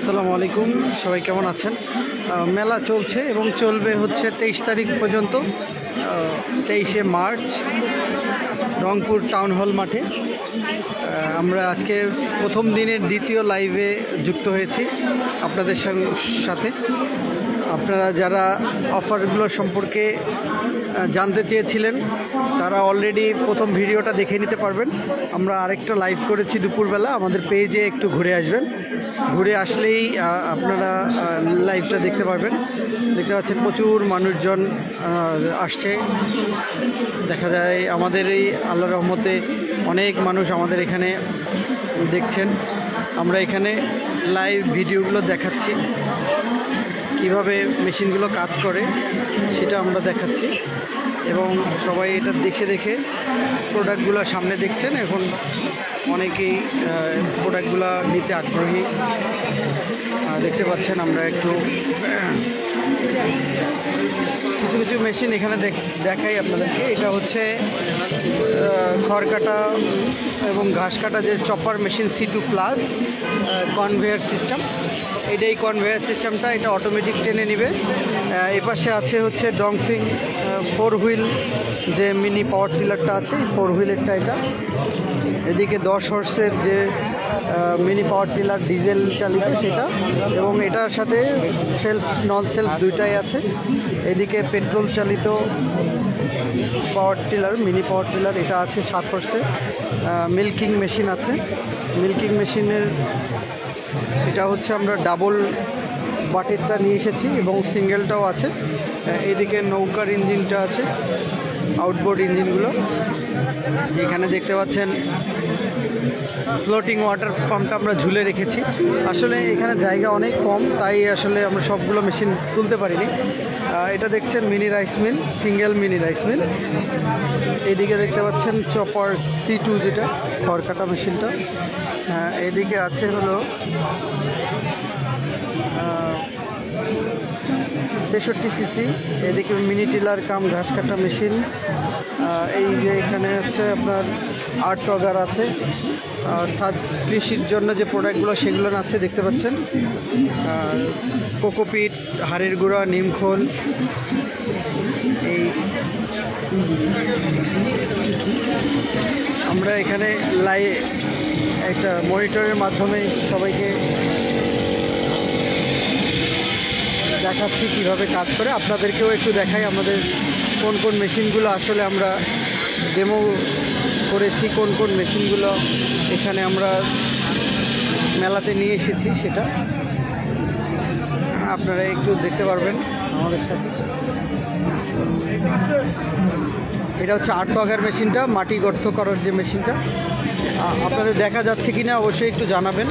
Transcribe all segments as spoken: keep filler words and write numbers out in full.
আসসালামু আলাইকুম, সবাই কেমন আছেন? মেলা চলছে এবং চলবে হচ্ছে তেইশ তারিখ পর্যন্ত। তেইশে মার্চ রংপুর টাউন হল মাঠে। আমরা আজকে প্রথম দিনের দ্বিতীয় লাইভে যুক্ত হয়েছি আপনাদের সাথে। আপনারা যারা অফারগুলো সম্পর্কে জানতে চেয়েছিলেন তারা অলরেডি প্রথম ভিডিওটা দেখে নিতে পারবেন। আমরা আরেকটা লাইভ করেছি দুপুরবেলা, আমাদের পেজে একটু ঘুরে আসবেন। ঘুরে আসলেই আপনারা লাইভটা দেখতে পারবেন। দেখতে পাচ্ছেন প্রচুর মানুষজন আসছে। দেখা যায় আমাদের এই আল্লাহর রহমতে অনেক মানুষ আমাদের এখানে দেখছেন। আমরা এখানে লাইভ ভিডিওগুলো দেখাচ্ছি, কিভাবে মেশিনগুলো কাজ করে সেটা আমরা দেখাচ্ছি এবং সবাই এটা দেখে দেখে প্রোডাক্টগুলো সামনে দেখছেন। এখন অনেকেই প্রোডাক্টগুলো নিতে আগ্রহী দেখতে পাচ্ছেন। আমরা একটু কিছু কিছু মেশিন এখানে দেখাই আপনাদেরকে। এটা হচ্ছে খড় কাটা এবং ঘাস কাটা যে chopper machine C two plus conveyor system. এটাই কনভেয়ার সিস্টেমটা, এটা অটোমেটিক টেনে নেবে। এ পাশে আছে হচ্ছে ডংফিং ফোর হুইল যে মিনি পাওয়ার টিলারটা আছে, ফোর হুইলেরটা এটা। এদিকে দশ হর্সের যে মিনি পাওয়ার টিলার ডিজেল চালিত সেটা, এবং এটার সাথে সেলফ নন সেলফ দুইটাই আছে। এদিকে পেট্রোল চালিত power tiller mini power tiller এটা আছে সাত হর্সের। মিল্কিং মেশিন আছে, মিল্কিং মেশিনের এটা হচ্ছে আমরা ডাবল বাটেরটা নিয়ে এসেছি এবং সিঙ্গেলটাও আছে। এদিকে নৌকার ইঞ্জিনটা আছে, আউটবোর্ড ইঞ্জিনগুলো। এখানে দেখতে পাচ্ছেন ফ্লোটিং ওয়াটার পাম্পটা আমরা ঝুলে রেখেছি। আসলে এখানে জায়গা অনেক কম, তাই আসলে আমরা সবগুলো মেশিন তুলতে পারিনি। এটা দেখছেন mini rice mill, single mini rice mill. এদিকে দেখতে পাচ্ছেন চপার সি টু যেটা খড় কাটা মেশিনটা। এদিকে আছে হলো তেষট্টি সিসি। এদিকে মিনি টিলার কাম ঘাস কাটা মেশিন। এই যে এখানে হচ্ছে আপনার আট তগার আছে, সাত কৃষির জন্য যে প্রোডাক্টগুলো সেগুলো আছে দেখতে পাচ্ছেন। কোকোপিট, হাড়ের গুঁড়া, নিমখোল। এই আমরা এখানে লাই একটা মনিটরের মাধ্যমে সবাইকে দেখাচ্ছি কিভাবে কাজ করে। আপনাদেরকেও একটু দেখাই আমাদের কোন কোন মেশিনগুলো আসলে আমরা ডেমো করেছি, কোন কোন মেশিনগুলো এখানে আমরা মেলাতে নিয়ে এসেছি সেটা আপনারা একটু দেখতে পারবেন আমাদের সাথে। এটা হচ্ছে আট তগার মেশিনটা, মাটি গর্ত করার যে মেশিনটা। আপনাদের দেখা যাচ্ছে কিনা অবশ্যই একটু জানাবেন।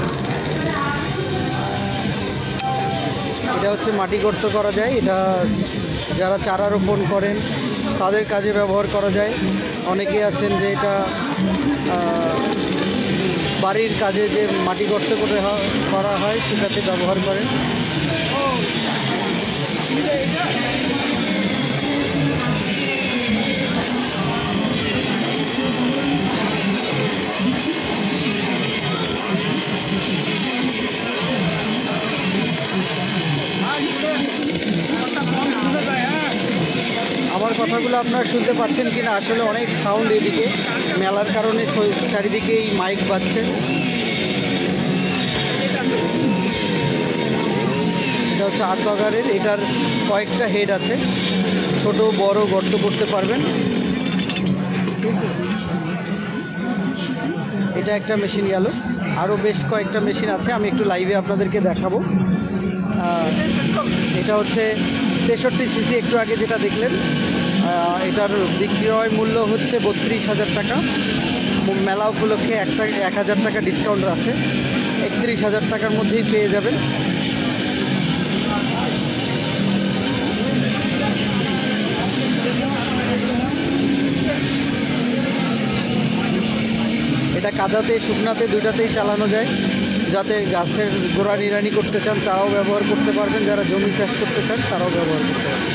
এটা হচ্ছে মাটি গর্ত করা যায়, এটা যারা চারা রোপণ করেন তাদের কাজে ব্যবহার করা যায়। অনেকে আছেন যে এটা বাড়ির কাজে যে মাটি গর্ত করে করা হয় সেটাতে ব্যবহার করেন। আমার কথাগুলো আপনারা শুনতে পাচ্ছেন কিনা, আসলে অনেক সাউন্ড এদিকে মেলার কারণে চারিদিকেই মাইক বাজছে। এটা হচ্ছে আট তগারের, এটার কয়েকটা হেড আছে, ছোট বড় গর্ত করতে পারবেন। এটা একটা মেশিন গেল, আরও বেশ কয়েকটা মেশিন আছে, আমি একটু লাইভে আপনাদেরকে দেখাবো। এটা হচ্ছে তেষট্টি সিসি, একটু আগে যেটা দেখলেন। এটার বিক্রয় মূল্য হচ্ছে বত্রিশ হাজার টাকা। মেলা উপলক্ষে একটা এক হাজার টাকা ডিসকাউন্ট আছে, একত্রিশ হাজার টাকার মধ্যেই পেয়ে যাবেন। এটা কাদাতে শুকনাতে দুইটাতেই চালানো যায়। যাতে গাছের গোড়া নিড়ানি করতে চান তারাও ব্যবহার করতে পারবেন, যারা জমি চাষ করতে চান তারাও ব্যবহার করতে পারবেন।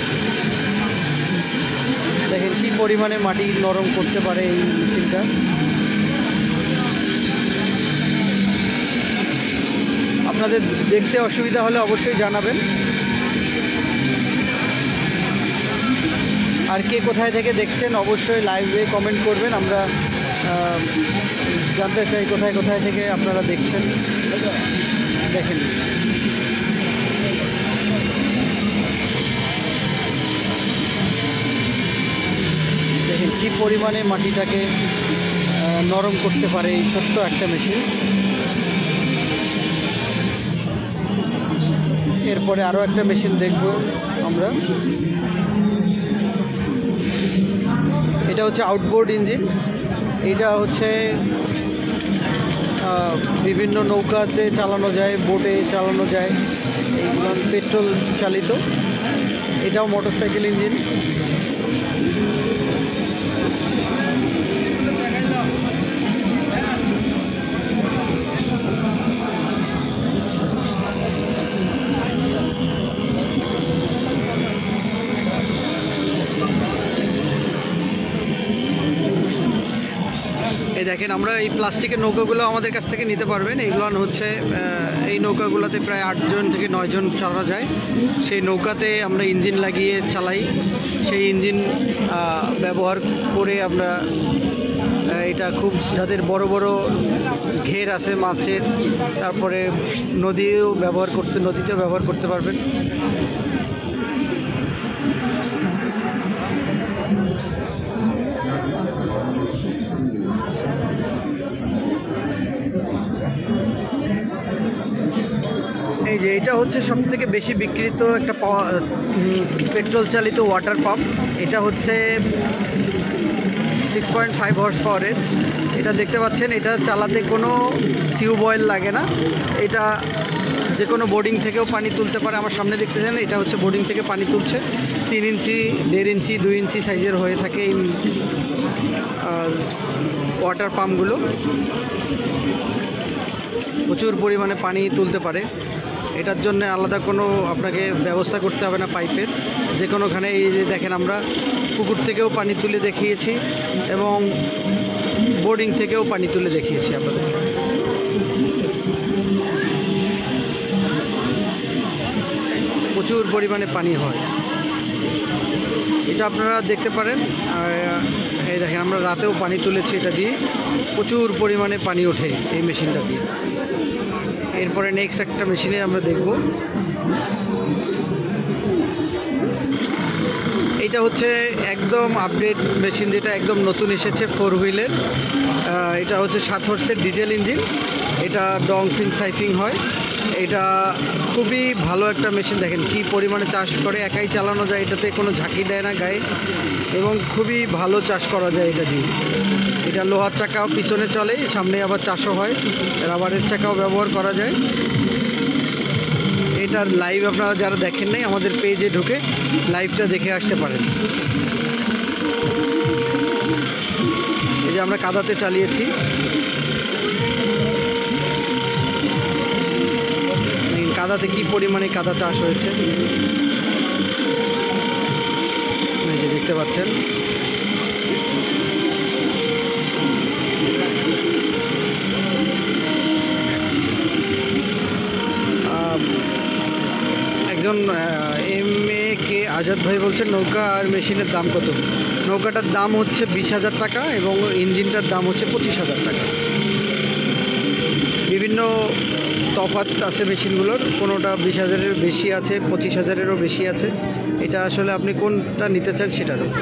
দেখেন কি পরিমাণে মাটি নরম করতে পারে এই মেশিনটা। আপনাদের দেখতে অসুবিধা হলে অবশ্যই জানাবেন। আর কে কোথায় থেকে দেখছেন অবশ্যই লাইভে কমেন্ট করবেন, আমরা জানতে চাই কোথায় কোথায় থেকে আপনারা দেখছেন। দেখেন দেখেন কি পরিমাণে মাটিটাকে নরম করতে পারে এই ছোট্ট একটা মেশিন। এরপরে আরও একটা মেশিন দেখব আমরা, এটা হচ্ছে আউটবোর্ড ইঞ্জিন। এটা হচ্ছে বিভিন্ন নৌকাতে চালানো যায়, বোটে চালানো যায়, এইগুলো পেট্রোল চালিত। এটাও মোটরসাইকেল ইঞ্জিন। এই দেখেন, আমরা এই প্লাস্টিকের নৌকাগুলো আমাদের কাছ থেকে নিতে পারবেন। এইগুলো হচ্ছে এই নৌকাগুলোতে প্রায় আটজন থেকে নয়জন চালা যায়। সেই নৌকাতে আমরা ইঞ্জিন লাগিয়ে চালাই। সেই ইঞ্জিন ব্যবহার করে আমরা এটা খুব যাদের বড় বড় ঘের আছে মাছের, তারপরে নদীও ব্যবহার করতে নদীতেও ব্যবহার করতে পারবেন। এই যে এটা হচ্ছে সব থেকে বেশি বিক্রিত একটা পেট্রোল চালিত ওয়াটার পাম্প। এটা হচ্ছে সিক্স পয়েন্ট ফাইভ হর্স পাওয়ারের। এটা দেখতে পাচ্ছেন, এটা চালাতে কোনো টিউব অয়েল লাগে না। এটা যে কোনো বোর্ডিং থেকেও পানি তুলতে পারে। আমার সামনে দেখতেছেন, এটা হচ্ছে বোর্ডিং থেকে পানি তুলছে। তিন ইঞ্চি, দেড় ইঞ্চি, দুই ইঞ্চি সাইজের হয়ে থাকে এই ওয়াটার পাম্পগুলো। প্রচুর পরিমাণে পানি তুলতে পারে। এটার জন্য আলাদা কোনো আপনাকে ব্যবস্থা করতে হবে না পাইপের। যে কোনোখানে এই যে দেখেন, আমরা পুকুর থেকেও পানি তুলে দেখিয়েছি এবং বোর্ডিং থেকেও পানি তুলে দেখিয়েছি আপনাদের। প্রচুর পরিমাণে পানি হয়। এটা আপনারা দেখতে পারেন। এই দেখেন, আমরা রাতেও পানি তুলেছি এটা দিয়ে। প্রচুর পরিমাণে পানি ওঠে এই মেশিনটা দিয়ে। এরপরে নেক্সট একটা মেশিনে আমরা দেখব। এটা হচ্ছে একদম আপডেট মেশিন, যেটা একদম নতুন এসেছে ফোর হুইলের। এটা হচ্ছে সাত হর্সের ডিজেল ইঞ্জিন। এটা ডংফিন সাইফিং হয়। এটা খুবই ভালো একটা মেশিন। দেখেন কি পরিমাণে চাষ করে, একাই চালানো যায়। এটাতে কোনো ঝাঁকি দেয় না গায়ে এবং খুবই ভালো চাষ করা যায় এটা দিয়ে। এটা লোহার চাকাও পিছনে চলে, সামনে আবার চাষও হয়। রাবারের চাকাও ব্যবহার করা যায়। এটার লাইভ আপনারা যারা দেখেন নাই, আমাদের পেজে ঢুকে লাইভটা দেখে আসতে পারেন। এই যে আমরা কাদাতে চালিয়েছি। কাদাতে কি পরিমাণে কাদা চাষ হয়েছে এই যে দেখতে পাচ্ছেন। একজন এম এ কে আজাদ ভাই বলছেন, নৌকা আর মেশিনের দাম কত? নৌকাটার দাম হচ্ছে বিশ হাজার টাকা এবং ইঞ্জিনটার দাম হচ্ছে পঁচিশ হাজার টাকা। বিভিন্ন তফাৎ আছে মেশিনগুলোর, কোনোটা বিশ হাজারের বেশি আছে, পঁচিশ হাজারেরও বেশি আছে। এটা আসলে আপনি কোনটা নিতে চান সেটার উপর।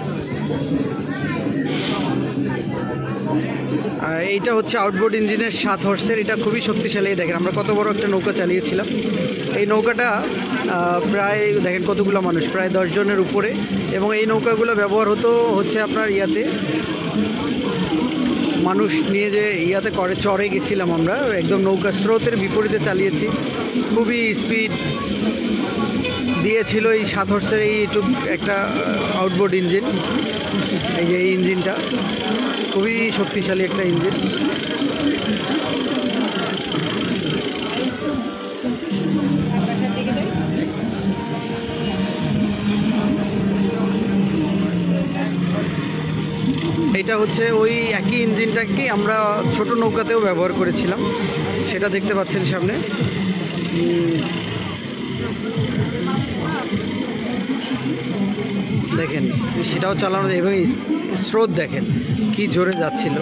এইটা হচ্ছে আউটবোর্ড ইঞ্জিনের সাত হর্সের। এটা খুবই শক্তিশালী। দেখেন আমরা কত বড় একটা নৌকা চালিয়েছিলাম। এই নৌকাটা প্রায় দেখেন কতগুলো মানুষ, প্রায় দশ জনের উপরে। এবং এই নৌকাগুলো ব্যবহার হতো হচ্ছে আপনার ইয়াতে মানুষ নিয়ে যে ইয়াতে করে চরে গেছিলাম আমরা, একদম নৌকা স্রোতের বিপরীতে চালিয়েছি। খুবই স্পিড দিয়েছিল এই সাত হর্সের এই একটা আউটবোর্ড ইঞ্জিন। এই যে এই ইঞ্জিনটা খুবই শক্তিশালী একটা ইঞ্জিন। এটা হচ্ছে ওই একই ইঞ্জিনটাকে আমরা ছোট নৌকাতেও ব্যবহার করেছিলাম। সেটা দেখতে পাচ্ছেন সামনে। দেখেন সেটাও চালানো যায় এবং স্রোত দেখেন কি জোরে যাচ্ছিল।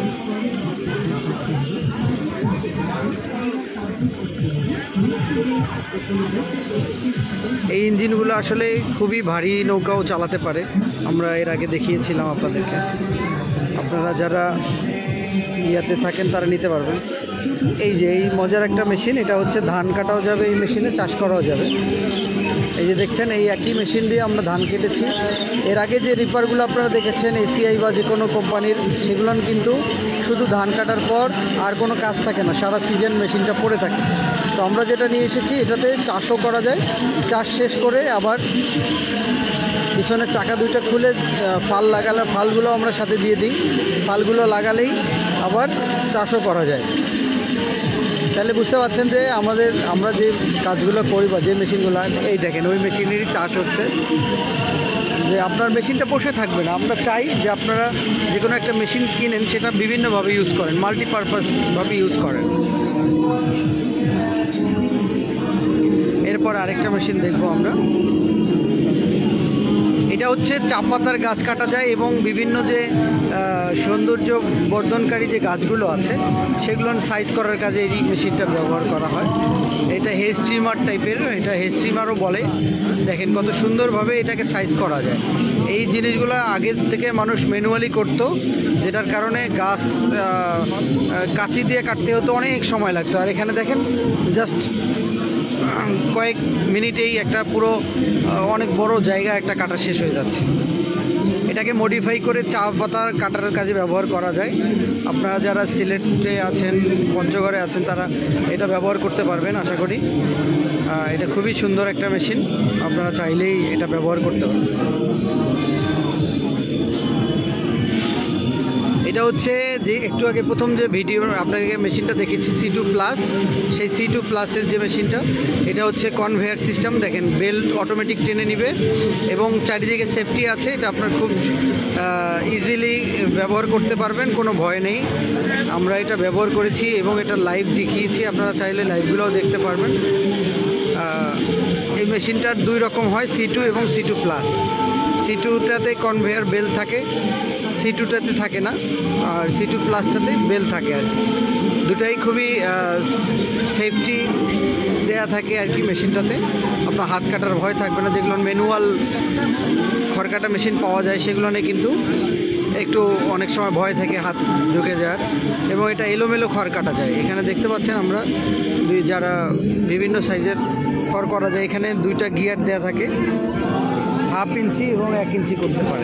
এই ইঞ্জিনগুলো আসলে খুবই ভারী নৌকাও চালাতে পারে, আমরা এর আগে দেখিয়েছিলাম আপনাদেরকে। আপনারা যারা ইয়াতে থাকেন তারা নিতে পারবেন। এই যে এই মজার একটা মেশিন, এটা হচ্ছে ধান কাটাও যাবে এই মেশিনে, চাষ করাও যাবে। এই যে দেখছেন এই একই মেশিন দিয়ে আমরা ধান কেটেছি। এর আগে যে রিপারগুলো আপনারা দেখেছেন এসিআই বা যে কোনো কোম্পানির, সেগুলো কিন্তু শুধু ধান কাটার পর আর কোনো কাজ থাকে না, সারা সিজন মেশিনটা পড়ে থাকে। তো আমরা যেটা নিয়ে এসেছি এটাতে চাষও করা যায়, চাষ শেষ করে আবার পিছনের চাকা দুইটা খুলে ফাল লাগালে ফালগুলো আমরা সাথে দিয়ে দিই, ফালগুলো লাগালেই আবার চাষও করা যায়। তাহলে বুঝতে পারছেন যে আমাদের আমরা যে কাজগুলো করি বা যে মেশিনগুলো, এই দেখেন ওই মেশিনেরই চাষ হচ্ছে। যে আপনার মেশিনটা বসে থাকবে না, আমরা চাই যে আপনারা যে কোনো একটা মেশিন কিনেন সেটা বিভিন্নভাবে ইউজ করেন, মাল্টিপারপাসভাবে ইউজ করেন। এরপর আরেকটা মেশিন দেখবো আমরা। এটা হচ্ছে চা পাতার গাছ কাটা যায় এবং বিভিন্ন যে সৌন্দর্য বর্ধনকারী যে গাছগুলো আছে সেগুলো সাইজ করার কাজে এই মেশিনটা ব্যবহার করা হয়। এটা হেয়ার স্ট্রিমার টাইপের, এটা হেয়ার স্ট্রিমারও বলে। দেখেন কত সুন্দরভাবে এটাকে সাইজ করা যায়। এই জিনিসগুলো আগের থেকে মানুষ ম্যানুয়ালি করতো, যেটার কারণে গাছ কাঁচি দিয়ে কাটতে হতো, অনেক সময় লাগতো। আর এখানে দেখেন জাস্ট কয়েক মিনিটেই একটা পুরো অনেক বড় জায়গা একটা কাটা শেষ হয়ে যাচ্ছে। এটাকে মডিফাই করে চা পাতার কাটার কাজে ব্যবহার করা যায়। আপনারা যারা সিলেটে আছেন, পঞ্চগড়ে আছেন, তারা এটা ব্যবহার করতে পারবেন আশা করি। এটা খুবই সুন্দর একটা মেশিন, আপনারা চাইলেই এটা ব্যবহার করতে পারবেন। এটা হচ্ছে যে একটু আগে প্রথম যে ভিডিও আপনাকে মেশিনটা দেখেছি সি টু প্লাস, সেই সি টু প্লাসের যে মেশিনটা, এটা হচ্ছে কনভেয়ার সিস্টেম। দেখেন বেল্ট অটোমেটিক টেনে নিবে এবং চারিদিকে সেফটি আছে। এটা আপনার খুব ইজিলি ব্যবহার করতে পারবেন, কোনো ভয় নেই। আমরা এটা ব্যবহার করেছি এবং এটা লাইভ দেখিয়েছি, আপনারা চাইলে লাইভগুলোও দেখতে পারবেন। এই মেশিনটার দুই রকম হয়, সি টু এবং সি টু প্লাস। সি টুটাতে কনভেয়ার বেল থাকে, সি টুটাতে থাকে না, আর সি টু প্লাসটাতে বেল থাকে আর কি। দুটাই খুবই সেফটি দেয়া থাকে আর কি মেশিনটাতে। আপনার হাত কাটার ভয় থাকবে না। যেগুলো ম্যানুয়াল খড় কাটা মেশিন পাওয়া যায় সেগুলো নিয়ে কিন্তু একটু অনেক সময় ভয় থাকে হাত ঢুকে যাওয়ার, এবং এটা এলোমেলো খড় কাটা যায়। এখানে দেখতে পাচ্ছেন আমরা দুই যারা বিভিন্ন সাইজের খড় করা যায়। এখানে দুইটা গিয়ার দেয়া থাকে, হাফ ইঞ্চি এবং এক ইঞ্চি করতে পারে।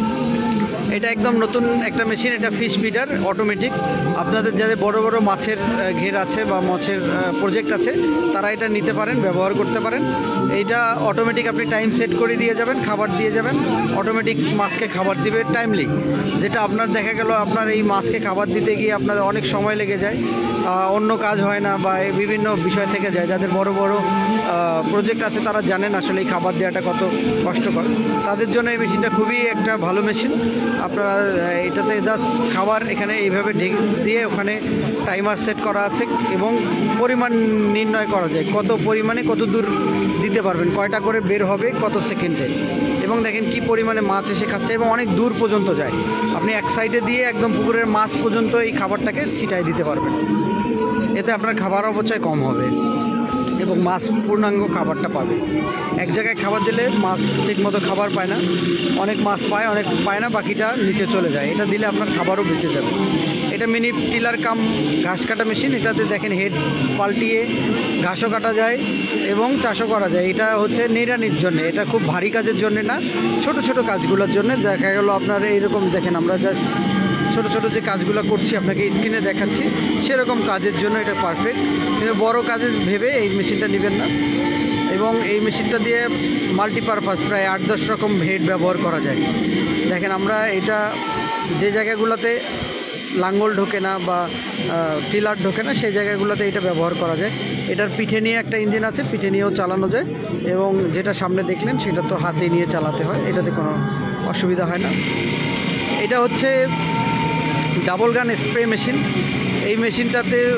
এটা একদম নতুন একটা মেশিন, এটা ফিশ ফিডার অটোমেটিক। আপনাদের যাদের বড় বড় মাছের ঘের আছে বা মাছের প্রজেক্ট আছে তারা এটা নিতে পারেন, ব্যবহার করতে পারেন। এইটা অটোমেটিক আপনি টাইম সেট করে দিয়ে যাবেন, খাবার দিয়ে যাবেন, অটোমেটিক মাছকে খাবার দিবে টাইমলি। যেটা আপনার দেখা গেল আপনার এই মাছকে খাবার দিতে গিয়ে আপনাদের অনেক সময় লেগে যায়, অন্য কাজ হয় না বা বিভিন্ন বিষয় থেকে যায়। যাদের বড় বড় প্রজেক্ট আছে তারা জানেন আসলে এই খাবার দেওয়াটা কত কষ্টকর। তাদের জন্য এই মেশিনটা খুবই একটা ভালো মেশিন। আপনারা এটাতে জাস্ট খাবার এখানে এইভাবে দিয়ে ওখানে টাইমার সেট করা আছে এবং পরিমাণ নির্ণয় করা যায়, কত পরিমাণে কত দূর দিতে পারবেন, কয়টা করে বের হবে কত সেকেন্ডে। এবং দেখেন কি পরিমাণে মাছ এসে খাচ্ছে এবং অনেক দূর পর্যন্ত যায়। আপনি এক সাইডে দিয়ে একদম পুকুরের মাছ পর্যন্ত এই খাবারটাকে ছিটাই দিতে পারবেন। এতে আপনার খাবার অপচয় কম হবে এবং মাছ পূর্ণাঙ্গ খাবারটা পাবে। এক জায়গায় খাবার দিলে মাছ ঠিকমতো খাবার পায় না, অনেক মাছ পায়, অনেক পায় না, বাকিটা নিচে চলে যায়। এটা দিলে আপনার খাবারও বেঁচে যাবে। এটা মিনি টিলার কাম ঘাস কাটা মেশিন। এটাতে দেখেন হেড পাল্টিয়ে ঘাসও কাটা যায় এবং চাষও করা যায়। এটা হচ্ছে নিড়ানির জন্য, এটা খুব ভারী কাজের জন্য না, ছোট ছোট কাজগুলোর জন্য। দেখা গেল আপনার এইরকম দেখেন আমরা জাস্ট ছোট ছোট যে কাজগুলো করছি আপনাকে স্ক্রিনে দেখাচ্ছি, সেরকম কাজের জন্য এটা পারফেক্ট। কিন্তু বড় কাজের ভেবে এই মেশিনটা নেবেন না। এবং এই মেশিনটা দিয়ে মাল্টিপারপাস প্রায় আট দশ রকম হেড ব্যবহার করা যায়। দেখেন আমরা এটা যে জায়গাগুলোতে লাঙ্গল ঢোকে না বা টিলার ঢোকে না সেই জায়গাগুলোতে এটা ব্যবহার করা যায়। এটার পিঠে নিয়ে একটা ইঞ্জিন আছে, পিঠে নিয়েও চালানো যায়। এবং যেটা সামনে দেখলেন সেটা তো হাতে নিয়ে চালাতে হয়, এটাতে কোনো অসুবিধা হয় না। এটা হচ্ছে ডাবল গান স্প্রে মেশিন। এই মেশিনটাতে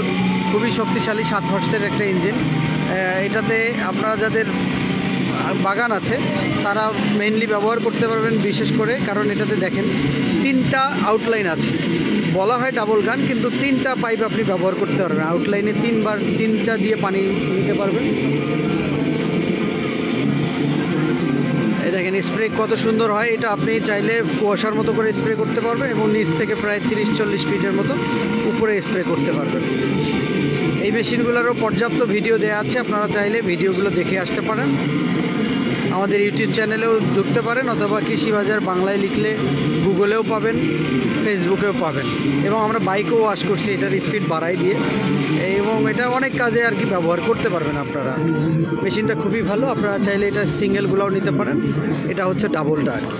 খুবই শক্তিশালী সাত হর্সের একটা ইঞ্জিন। এটাতে আপনারা যাদের বাগান আছে তারা মেইনলি ব্যবহার করতে পারবেন বিশেষ করে, কারণ এটাতে দেখেন তিনটা আউটলাইন আছে। বলা হয় ডাবল গান, কিন্তু তিনটা পাইপ আপনি ব্যবহার করতে পারবেন। আউটলাইনে তিনবার তিনটা দিয়ে পানি নিতে পারবেন। এই দেখেন স্প্রে কত সুন্দর হয়। এটা আপনি চাইলে কুয়াশার মতো করে স্প্রে করতে পারবেন এবং নিচ থেকে প্রায় তিরিশ চল্লিশ ফিটের মতো উপরে স্প্রে করতে পারবেন। এই মেশিনগুলোরও পর্যাপ্ত ভিডিও দেওয়া আছে, আপনারা চাইলে ভিডিওগুলো দেখে আসতে পারেন। আমাদের ইউটিউব চ্যানেলেও ঢুকতে পারেন, অথবা কৃষি বাজার বাংলায় লিখলে গুগলেও পাবেন, ফেসবুকেও পাবেন। এবং আমরা বাইকও ওয়াশ করছি এটার স্পিড বাড়াই দিয়ে, এবং এটা অনেক কাজে আর কি ব্যবহার করতে পারবেন আপনারা। মেশিনটা খুবই ভালো, আপনারা চাইলে এটা সিঙ্গেলগুলোও নিতে পারেন। এটা হচ্ছে ডাবলটা আর কি।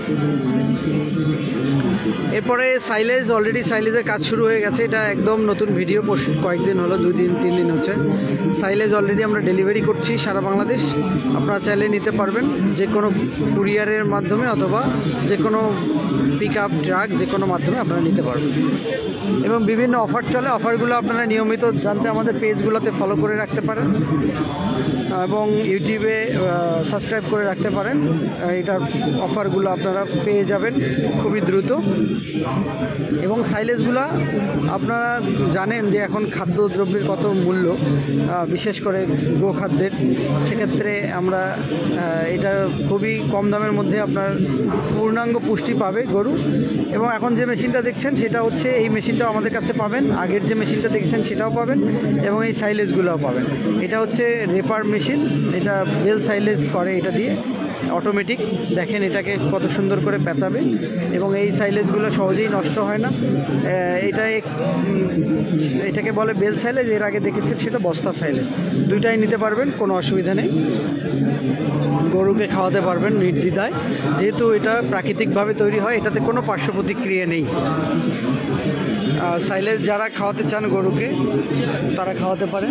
এরপরে সাইলেজ, অলরেডি সাইলেজের কাজ শুরু হয়ে গেছে। এটা একদম নতুন ভিডিও, কয়েকদিন হলো, দুই দিন তিন দিন হচ্ছে। সাইলেজ অলরেডি আমরা ডেলিভারি করছি সারা বাংলাদেশ। আপনারা চাইলে নিতে পারবেন যে কোনো কুরিয়ারের মাধ্যমে, অথবা যে কোনো পিক আপ ট্রাক, যে কোনো মাধ্যমে আপনারা নিতে পারবেন। এবং বিভিন্ন অফার চলে, অফারগুলো আপনারা নিয়মিত জানতে আমাদের পেজগুলোতে ফলো করে রাখতে পারেন এবং ইউটিউবে সাবস্ক্রাইব করে রাখতে পারেন। এটার অফারগুলো আপনারা পেয়ে যাবেন খুবই দ্রুত। এবং সাইলেজগুলো আপনারা জানেন যে এখন খাদ্যদ্রব্যের কত মূল্য, বিশেষ করে গো খাদ্যের। সেক্ষেত্রে আমরা এটা খুবই কম দামের মধ্যে আপনার পূর্ণাঙ্গ পুষ্টি পাবে গরু। এবং এখন যে মেশিনটা দেখছেন সেটা হচ্ছে, এই মেশিনটাও আমাদের কাছে পাবেন। আগের যে মেশিনটা দেখছেন সেটাও পাবেন, এবং এই সাইলেজগুলোও পাবেন। এটা হচ্ছে রেপার মেশিন, এটা বেল সাইলেজ করে এটা দিয়ে অটোমেটিক। দেখেন এটাকে কত সুন্দর করে পেঁচাবে, এবং এই সাইলেজগুলো সহজেই নষ্ট হয় না। এটা এটাকে বলে বেল সাইলেজ, এর আগে দেখেছেন সেটা বস্তা সাইলেজ। দুইটাই নিতে পারবেন, কোনো অসুবিধা নেই। গরুকে খাওয়াতে পারবেন নির্দ্বিধায়, যেহেতু এটা প্রাকৃতিকভাবে তৈরি হয়, এটাতে কোনো পার্শ্ব প্রতিক্রিয়া নেই। সাইলেজ যারা খাওয়াতে চান গরুকে, তারা খাওয়াতে পারে।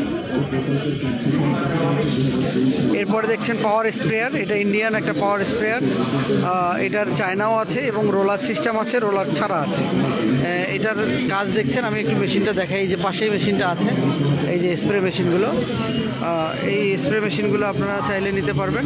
এরপরে দেখছেন পাওয়ার স্প্রেয়ার, এটা ইন্ডিয়ান একটা পাওয়ার স্প্রেয়ার। এটার চায়নাও আছে এবং রোলার সিস্টেম আছে, রোলার ছাড়া আছে। এটার কাজ দেখছেন, আমি একটু মেশিনটা দেখাই। যে পাশেই মেশিনটা আছে, এই যে স্প্রে মেশিনগুলো, এই স্প্রে মেশিনগুলো আপনারা চাইলে নিতে পারবেন।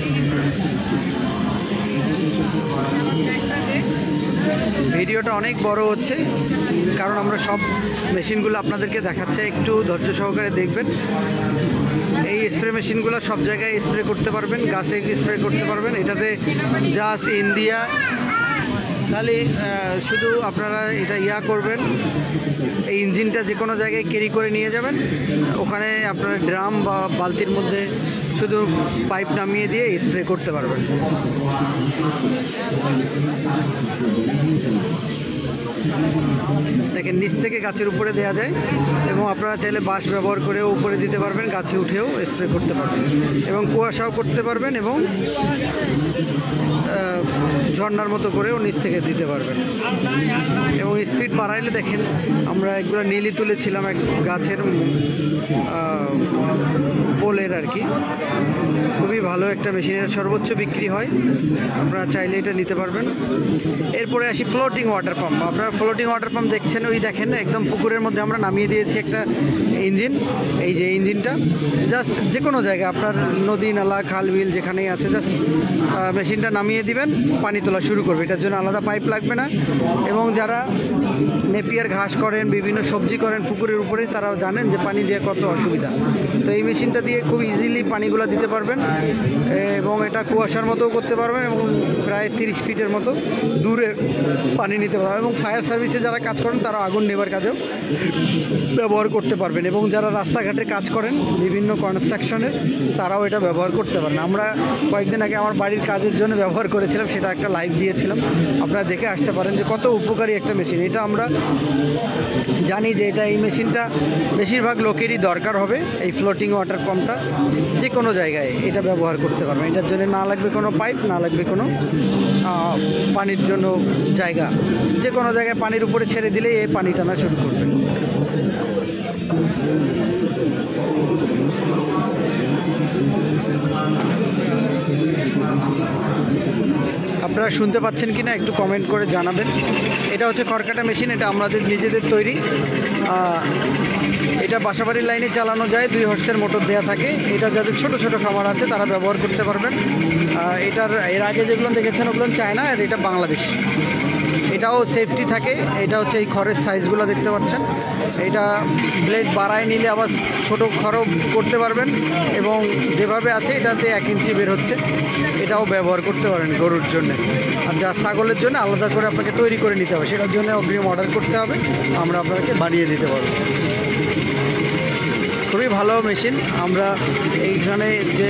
ভিডিওটা অনেক বড় হচ্ছে, কারণ আমরা সব মেশিনগুলো আপনাদেরকে দেখাচ্ছে, একটু ধৈর্য সহকারে দেখবেন। এই স্প্রে মেশিনগুলো সব জায়গায় স্প্রে করতে পারবেন, গাছে স্প্রে করতে পারবেন। এটাতে জাস্ট ইন্ডিয়া, খালি শুধু আপনারা এটা ইয়া করবেন, এই ইঞ্জিনটা যে কোনো জায়গায় ক্যারি করে নিয়ে যাবেন। ওখানে আপনারা ড্রাম বা বালতির মধ্যে শুধু পাইপ নামিয়ে দিয়ে স্প্রে করতে পারবেন। দেখেন নিচ থেকে গাছের উপরে দেওয়া যায়, এবং আপনারা চাইলে বাঁশ ব্যবহার করেও উপরে দিতে পারবেন, গাছে উঠেও স্প্রে করতে পারবেন, এবং কুয়াশাও করতে পারবেন, এবং ঝর্নার মতো করেও নিচ থেকে দিতে পারবেন। এবং স্পিড বাড়াইলে দেখেন, আমরা এগুলো নীলি তুলেছিলাম এক গাছের পোলের আর কি। খুবই ভালো একটা মেশিনের, সর্বোচ্চ বিক্রি হয়, আপনারা চাইলে এটা নিতে পারবেন। এরপরে আসি ফ্লোটিং ওয়াটার পাম্প। আপনারা ফ্লোটিং ওয়াটার পাম্প দেখছেন, ওই দেখেন একদম পুকুরের মধ্যে আমরা নামিয়ে দিয়েছি একটা ইঞ্জিন। এই যে ইঞ্জিনটা জাস্ট যে কোনো জায়গায় আপনার নদী নালা খাল বিল যেখানেই আছে, জাস্ট মেশিনটা নামিয়ে দিবেন, পানি তোলা শুরু করবে। এটার জন্য আলাদা পাইপ লাগবে না। এবং যারা নেপিয়ার ঘাস করেন, বিভিন্ন সবজি করেন পুকুরের উপরে, তারাও জানেন যে পানি দিয়ে কত অসুবিধা। তো এই মেশিনটা দিয়ে খুব ইজিলি পানিগুলো দিতে পারবেন, এবং এটা কুয়াশার মতো করতে পারবেন, এবং প্রায় তিরিশ ফিটের মতো দূরে পানি নিতে পারবেন। এবং ফায়ার সার্ভিসে যারা কাজ করেন তারা আগুন নেবার কাজেও ব্যবহার করতে পারবেন, এবং যারা রাস্তাঘাটে কাজ করেন বিভিন্ন কনস্ট্রাকশনের, তারাও এটা ব্যবহার করতে পারেন। আমরা কয়েকদিন আগে আমার বাড়ির কাজের জন্য ব্যবহার করেছিলাম, সেটা একটা লাইভ দিয়েছিলাম, আপনারা দেখে আসতে পারেন যে কত উপকারী একটা মেশিন। এটা আমরা জানি যে এটা এই মেশিনটা বেশিরভাগ লোকেরই দরকার হবে। এই ফ্লোটিং ওয়াটার পাম্পটা যে কোনো জায়গায় এটা ব্যবহার করতে পারবেন। এটার জন্য না লাগবে কোনো পাইপ, না লাগবে কোনো পানির জন্য জায়গা। যে কোনো জায়গায় পানির উপরে ছেড়ে দিলেই এই পানি টানা শুরু করবে। আপনারা শুনতে পাচ্ছেন কি না একটু কমেন্ট করে জানাবেন। এটা হচ্ছে খড়কাটা মেশিন, এটা আমাদের নিজেদের তৈরি। এটা বাসাবাড়ির লাইনে চালানো যায়, দুই হর্সের মোটর দেওয়া থাকে। এটা যাদের ছোট ছোট খামার আছে তারা ব্যবহার করতে পারবেন। এটার এর আগে যেগুলো দেখেছেন ওগুলো চায়না, আর এটা বাংলাদেশ। এটাও সেফটি থাকে। এটা হচ্ছে এই খড়ের সাইজগুলো দেখতে পাচ্ছেন। এটা ব্লেড বাড়ায় নিলে আবার ছোট খড়ও করতে পারবেন, এবং যেভাবে আছে এটাতে এক ইঞ্চি বের হচ্ছে। এটাও ব্যবহার করতে পারেন গরুর জন্য। আর যা ছাগলের জন্য আলাদা করে আপনাকে তৈরি করে নিতে হবে, সেটার জন্য অগ্রিম অর্ডার করতে হবে, আমরা আপনাকে বানিয়ে দিতে পারবো। খুবই ভালো মেশিন। আমরা এইখানে যে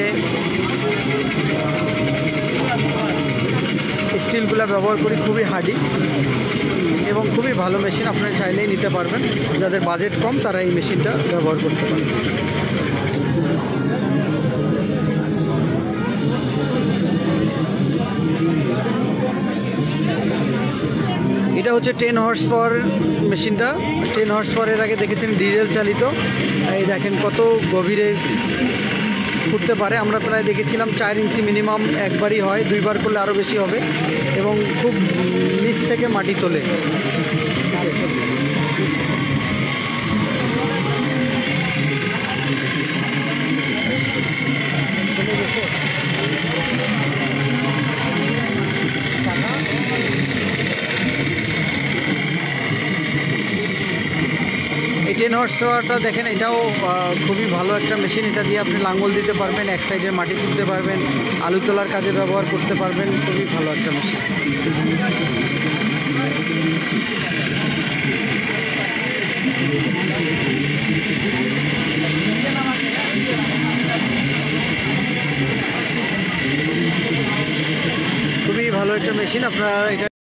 স্টিলগুলো ব্যবহার করি খুবই হার্ডি এবং খুবই ভালো মেশিন। আপনারা চাইলেই নিতে পারবেন। যাদের বাজেট কম তারা এই মেশিনটা ব্যবহার করতে পারবেন। এটা হচ্ছে টেন হর্স পাওয়ার মেশিনটা। টেন হর্স পাওয়ারের আগে দেখেছেন ডিজেল চালিত। এই দেখেন কত গভীরে করতে পারে। আমরা প্রায় দেখেছিলাম চার ইঞ্চি মিনিমাম একবারই হয়, দুইবার করলে আরও বেশি হবে, এবং খুব নিচ থেকে মাটি তোলে। এই টেন হর্স পাওয়ারটা দেখেন, এটাও খুবই ভালো একটা মেশিন। এটা দিয়ে আপনি লাঙ্গল দিতে পারবেন, এক সাইডের মাটি তুলতে পারবেন, আলু তোলার কাজে ব্যবহার করতে পারবেন। খুবই ভালো একটা মেশিন। খুবই ভালো একটা মেশিন। আপনারা এটা